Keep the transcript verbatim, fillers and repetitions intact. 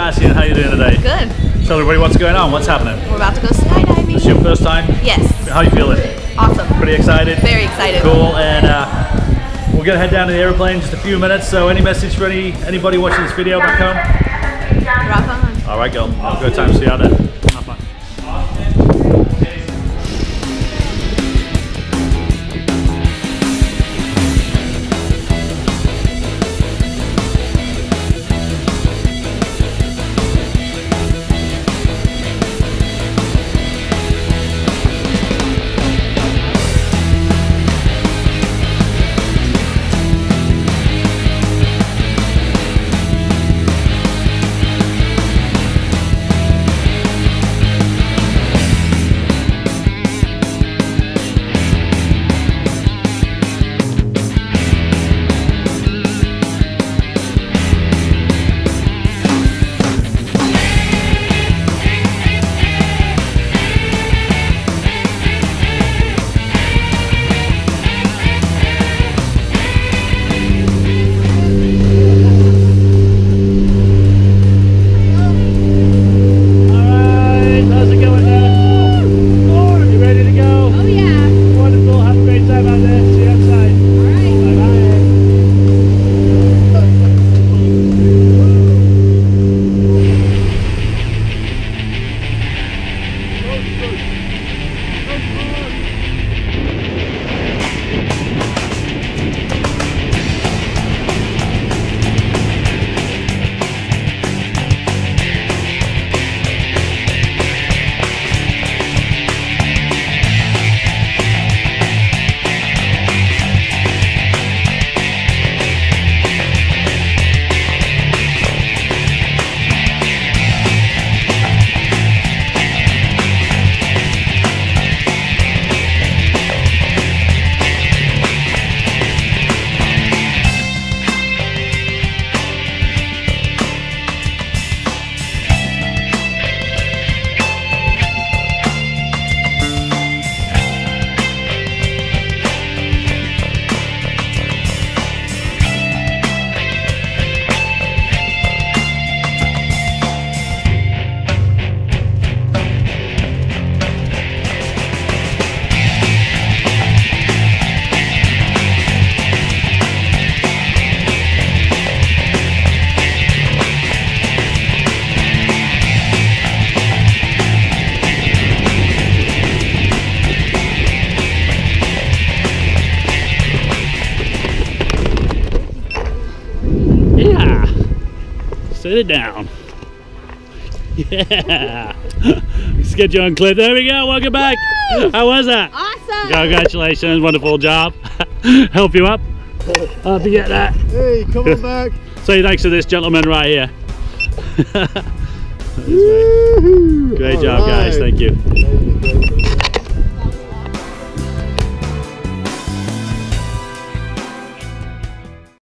Sebastian, how are you doing today? Good. Tell everybody what's going on, what's happening. We're about to go skydiving. This is your first time? Yes. How are you feeling? Awesome. Pretty excited? Very excited. Cool, and uh, we're gonna head down to the airplane in just a few minutes, so any message for any anybody watching this video back home? Rock on. All right, girl. Have a good time. See you out there. Have fun. Set it down. Yeah. Let's get you on clip. There we go. Welcome back. Woo! How was that? Awesome. Congratulations. Wonderful job. Help you up. I'll have to get that. Hey, come on back. Say thanks to this gentleman right here. Great All job, right. guys. Thank you.